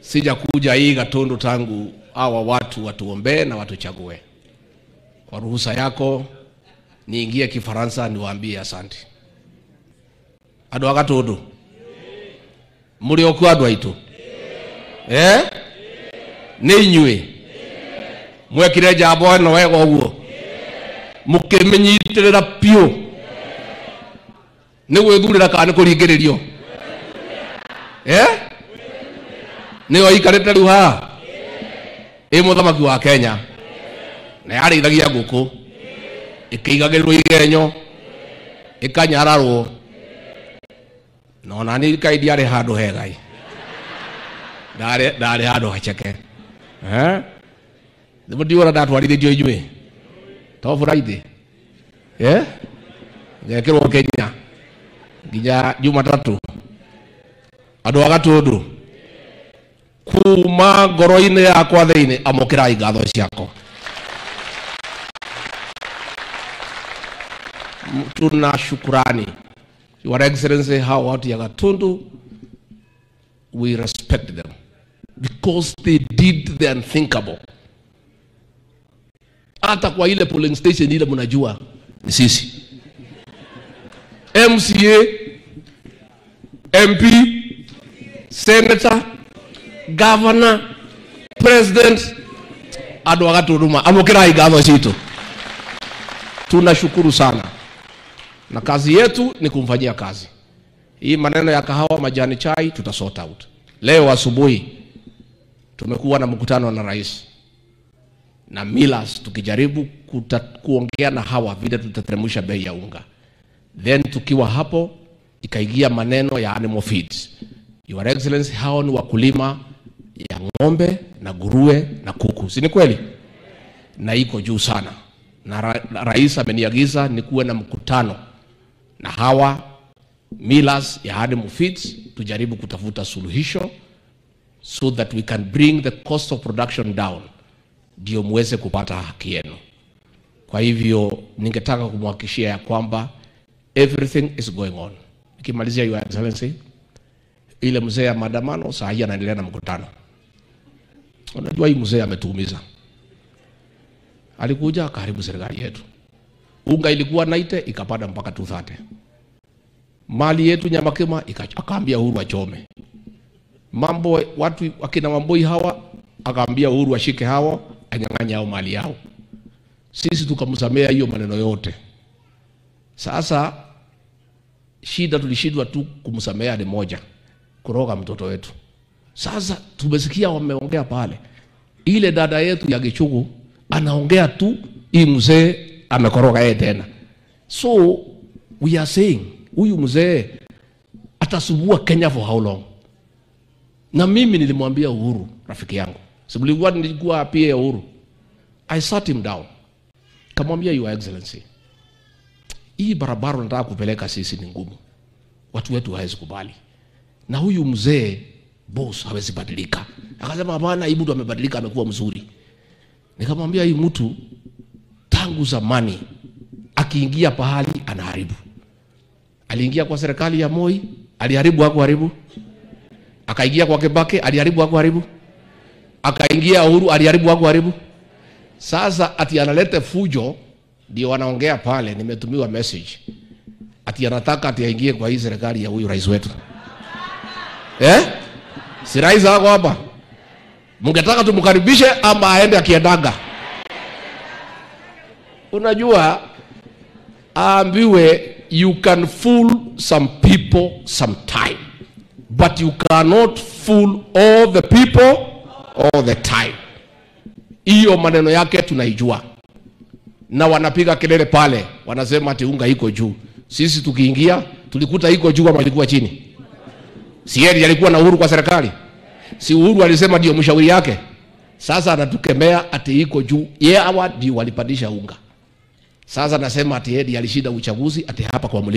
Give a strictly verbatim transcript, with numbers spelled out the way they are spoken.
Sija kuja hii Gatundu tangu hawa watu watuombe na watuchague. Kwa ruhusa yako niingie Kifaransa niwaambie asante. Ado Gatundu. Muri oku ado aitu. Eh? Ninywe. Mwekire jabo no wego uguo. Mukimenyitirira pio. Ni gwithurira kana kuringiririo. Eh? Ni oikarete riu ha. E muthamaki wa Kenya. Na yari ithagia nguku. Ikiigagirwo igenyo. Ikanyararwo. No nani kaidi yari handu hegai. Dare dare handu hacheke. Eh? Ndimo ndiora ndatwarithio inywe. To Friday. Eh? Ngekirwo Kenya. Nginya Jumatatu. Ado Gatundu. Kuma ngoro-ini yakwa thiini amukirai ngatho ciako. Tuna shukrani. Your Excellency, how watu ya Gatundu, we respect them because they did the unthinkable. Hata kwa ile polling station ile mnajua ni sisi. M C A, M P, Senator, Governor, President, ado Gatundu amukirai ngatho citu. Tunashukuru sana. Na kazi yetu ni kumfanyia kazi. Hii maneno ya kahawa, majani chai tutasort out. Leo asubuhi tumekuwa na mkutano na rais na millers tukijaribu kuta, kuongea na hawa vile tutateremsha bei ya unga. Then tukiwa hapo ikaigia maneno ya animal feeds. Your Excellency, hao ni wakulima ya ng'ombe na nguruwe na kuku. Si ni kweli? Na iko juu sana. Na, ra, na rais ameniagiza nikuwe na mkutano na hawa millers ya animal feeds tujaribu kutafuta suluhisho so that we can bring the cost of production down ndio muweze kupata haki yenu. Kwa hivyo ningetaka kumhakikishia ya kwamba everything is going on. Nikimalizia, Your Excellency, ile mzee ya maandamano saa hii anaendelea na mkutano. Unajua hii mzee ametuumiza. Alikuja karibu serikali yetu. Unga ilikuwa naite ikapanda mpaka two thirty. Mali yetu Nyamakema akaambia Uhuru achome. Mambo watu wakina Wamboi hawa akaambia Uhuru ashike hawa anyang'anya hao mali yao. Sisi tukamsamea hiyo maneno yote. Sasa shida tulishindwa tu kumsamea ni moja, Kuroga mtoto wetu. Sasa tumesikia wameongea pale. Ile dada yetu ya Gichugu anaongea tu hii mzee amekoroga yeye tena. So we are saying huyu mzee atasubua Kenya for how long? Na mimi nilimwambia Uhuru rafiki yangu. Sibulikuwa nilikuwa pia ya Uhuru. I sat him down. Kamwambia, Your Excellency, hii barabara nataka kupeleka sisi ni ngumu. Watu wetu hawezi kubali. Na huyu mzee boss hawezi badilika. Akasema hapana, hii mtu amebadilika, amekuwa mzuri. Nikamwambia hii mtu tangu zamani akiingia pahali anaharibu. Aliingia kwa serikali ya Moi, aliharibu hapo haribu. Akaingia kwa Kibaki, aliharibu hapo haribu. Akaingia Uhuru, aliharibu hapo haribu. Sasa ati analete fujo ndio wanaongea pale, nimetumiwa message. Ati anataka ati aingie kwa hii serikali ya huyu rais wetu. Eh? Si rais wako hapa. Mungetaka tumkaribishe ama aende akiendaga? Unajua aambiwe you can fool some people sometime, but you cannot fool all the people all the time. Hiyo maneno yake tunaijua. Na wanapiga kelele pale, wanasema ati unga iko juu. Sisi tukiingia tulikuta iko juu ama ilikuwa chini? Si yeye alikuwa na Uhuru kwa serikali? Si Uhuru alisema ndio mshauri yake? Sasa anatukemea ati iko juu. Yeye hawa ndio walipandisha unga. Sasa nasema ati yeye alishinda uchaguzi ati hapa kwa